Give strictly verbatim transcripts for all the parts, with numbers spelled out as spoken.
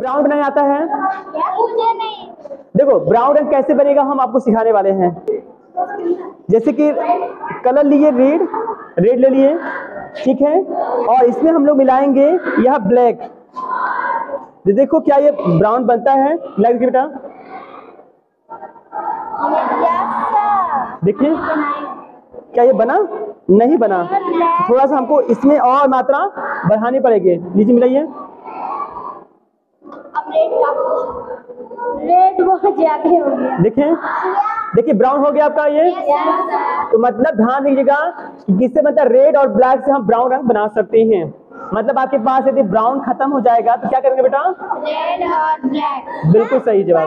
Brown बनाया आता है? मुझे नहीं। देखो ब्राउन रंग कैसे बनेगा हम आपको सिखाने वाले हैं। जैसे कि कलर लिए रेड, रेड ले लिए, ठीक है, और इसमें हम लोग मिलाएंगे यह ब्लैक। देखो क्या ये ब्राउन बनता है, ब्लैक देखिए बेटा, देखिए क्या ये बना? नहीं बना। थोड़ा सा हमको इसमें और मात्रा बढ़ानी पड़ेगी। लीजिए मिलाइए। रेड बहुत ज्यादा हो गया। देखिए देखिए ब्राउन हो गया आपका ये। तो मतलब ध्यान दीजिएगा कि किससे बनता है, रेड और ब्लैक से हम ब्राउन रंग बना सकते हैं। मतलब आपके पास यदि ब्राउन खत्म हो जाएगा तो क्या करेंगे बेटा? रेड और ब्लैक। बिल्कुल सही जवाब।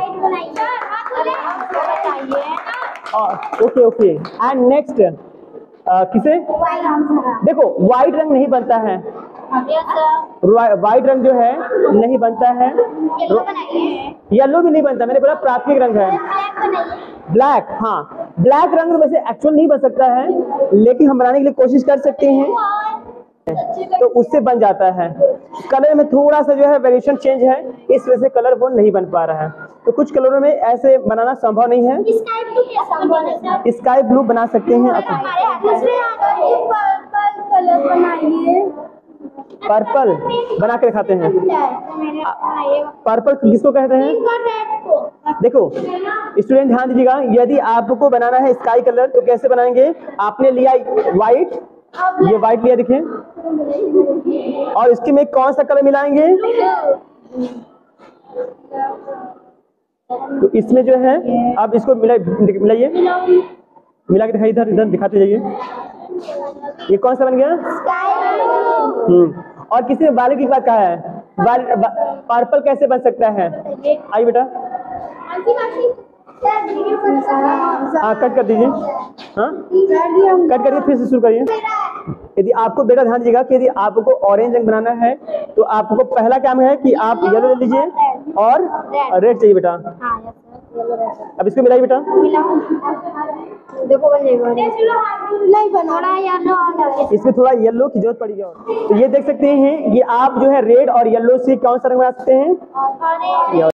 ओके ओके एंड नेक्स्ट किसे? देखो व्हाइट रंग नहीं बनता है, व्हाइट रंग जो है नहीं बनता है, येलो भी नहीं बनता, मैंने बोला प्राथमिक रंग है। ब्लैक, हाँ ब्लैक रंग वैसे एक्चुअल नहीं बन सकता है, लेकिन हम बनाने के लिए कोशिश कर सकते हैं, तो उससे बन जाता है। कलर में थोड़ा सा जो है वेरिएशन चेंज है, इस वजह से कलर वो नहीं बन पा रहा है। तो कुछ कलरों में ऐसे बनाना संभव नहीं है। स्काई ब्लू बना सकते हैं अपन। पर्पल बना के दिखाते हैं। पर्पल किसको कहते हैं? देखो स्टूडेंट ध्यान दीजिएगा, यदि आपको बनाना है स्काई कलर तो कैसे बनाएंगे? आपने लिया व्हाइट, ये व्हाइट लिया देखिए, और इसके में कौन सा कलर मिलाएंगे? तो इसमें जो है अब इसको मिला मिलाइए, मिला के दिखाइए, इधर इधर दिखाते जाइए। ये कौन सा बन गया? हम्म और किसी ने बाल की बात कहा है, बाल पर्पल कैसे बन सकता है? आइए बेटा, हाँ कट कर दीजिए, हाँ कट करके फिर से शुरू करिए। यदि आपको बेटा ध्यान दीजिएगा कि यदि आपको ऑरेंज रंग बनाना है तो आपको पहला काम है कि आप येलो ले लीजिए और रेड चाहिए बेटा। अब इसको मिलाइए बेटा। देखो नहीं बना, इसमें थोड़ा येलो की जरूरत पड़ेगी। और तो ये देख सकते हैं कि आप जो है रेड और येलो से कौन सा रंग बना सकते हैं?